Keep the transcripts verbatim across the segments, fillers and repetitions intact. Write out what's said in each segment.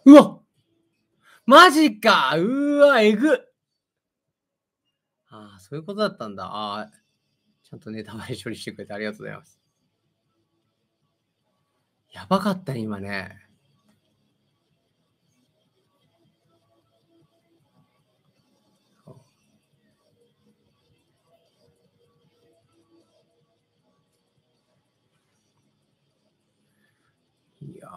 うわマジかうわ、えぐああ、そういうことだったんだ。ああ、ちゃんとネタバレ処理してくれてありがとうございます。やばかったね、今ね。そう。いや。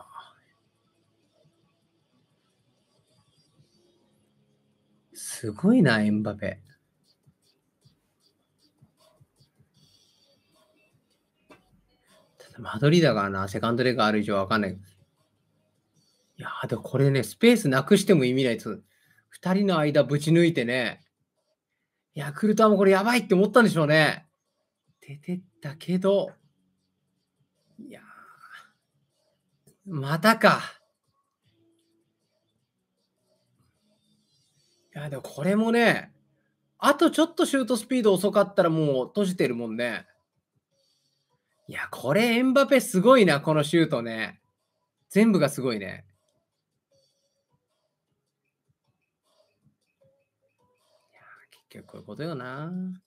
すごいな、エムバペ。ただマドリーだからな、セカンドレグある以上わかんない。いや、でもこれね、スペースなくしても意味ないつふたりの間ぶち抜いてね。ヤクルトはもうこれやばいって思ったんでしょうね。出てったけど。いや。またか。いや、でもこれもね、あとちょっとシュートスピード遅かったらもう閉じてるもんね。いや、これエンバペすごいな、このシュートね。全部がすごいね。いや、結局こういうことよな。